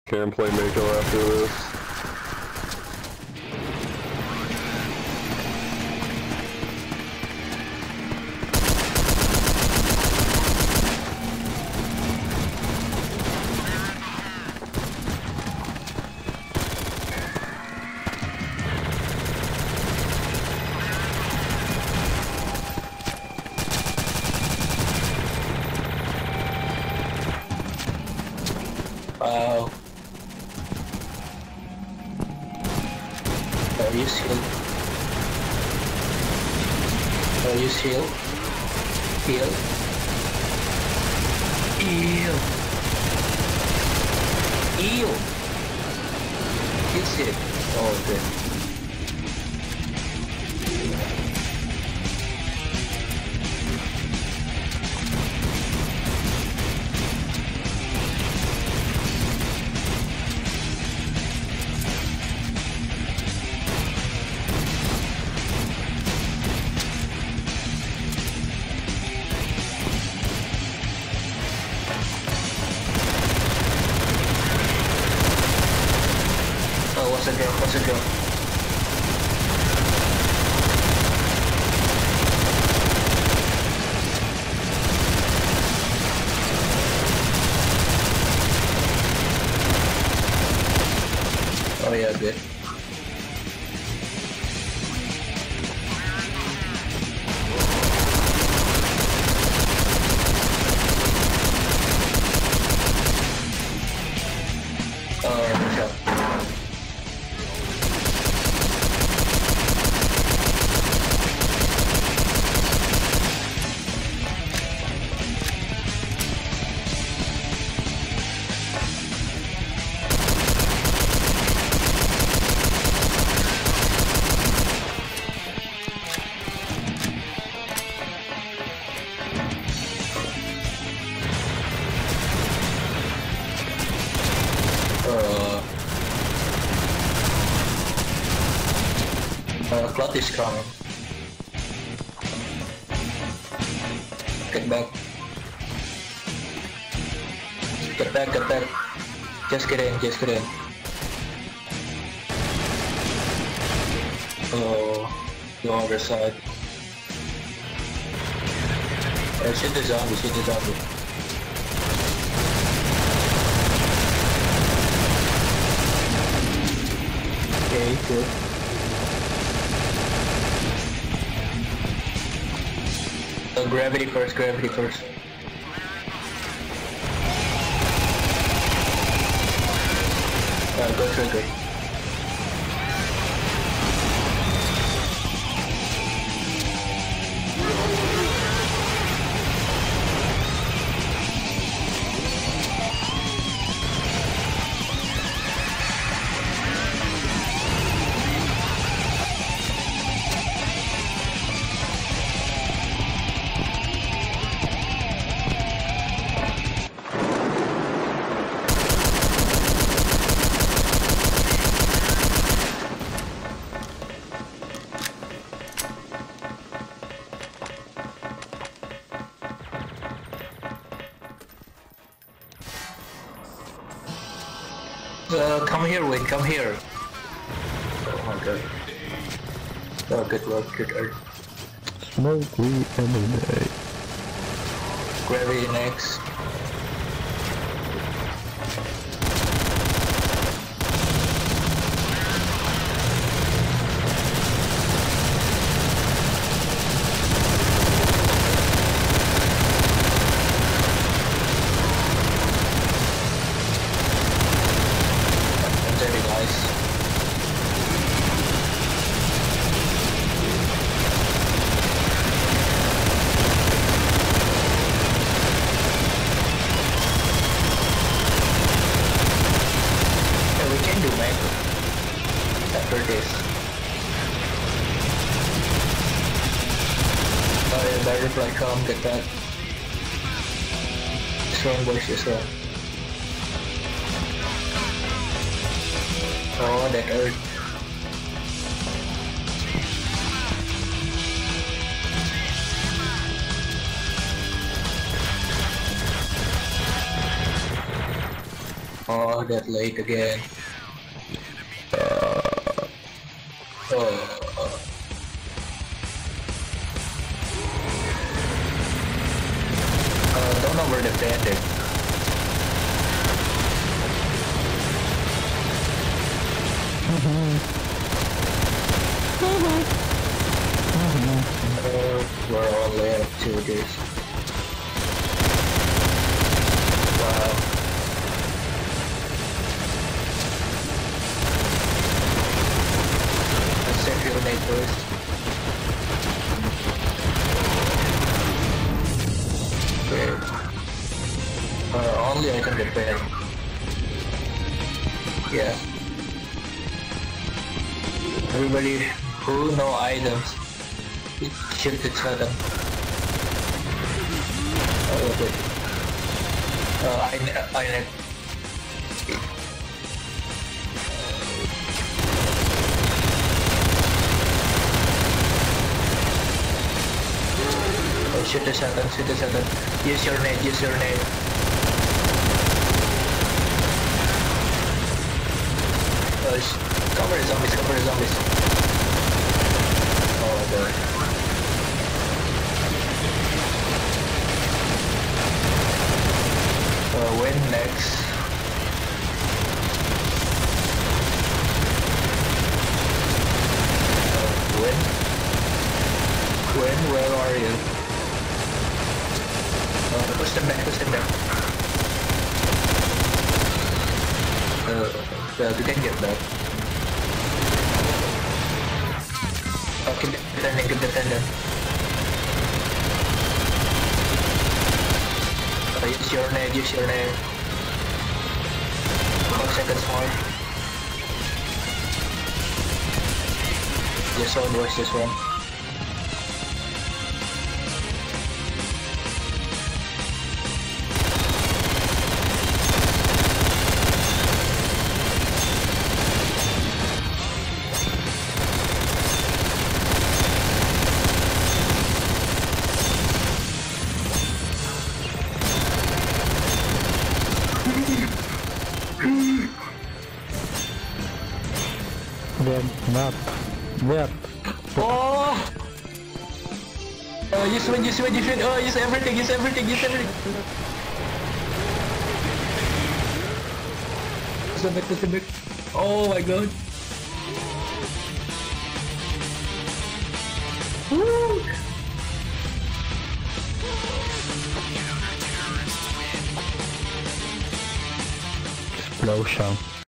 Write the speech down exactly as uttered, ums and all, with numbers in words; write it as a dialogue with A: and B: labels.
A: Can play Mako after this.
B: Wow. Are you healed? Are you healed? Heal? Ew. Ew. Is it? Oh, good. What's a girl? What's a girl? Oh yeah, good. Oh, good job. Uh, uh, cloud is coming. Get back. Get back, get back. Just get in, just get in. Oh, the other side. Uh, shoot the zombie, shoot the zombie. Okay, good. Uh, gravity first, gravity first. Uh, go trigger. Uh, come here, Wayne, come here. Oh my god. Oh, good work, good work.
A: Smoke weed every day.
B: Gravity next. Very nice. Yeah, we can do Mako after this. Oh, butterfly, come get that. Strong boys, this one. Oh, that hurt. Oh, that late again.
A: Uh,
B: Oh. Uh, don't over-defend it. Uh, we're only at two days. Wow. Let's set your name first. Okay. Uh, only I can defend. Yeah. Everybody who know items, shift it to them. Oh, okay. Uh, I, I, oh, shoot the shotgun, shoot the shotgun. Use your nade, use your nade. Uh, cover the zombies, cover the zombies. Oh my god. Uh, when next? Uh, when? When? Where are you? Uh, push them back, push them back. Uh, well, we can get back. Oh, keep defending, keep defending. Uh, use your nade, use your nade. Five seconds more. Just one, boys, just one.
A: Web, map, web.
B: Oh! Uh, use wind, use wind, use wind. Oh, use everything, use everything, use everything. Push them back, push them back. Oh my god. Woo!
A: Explosion.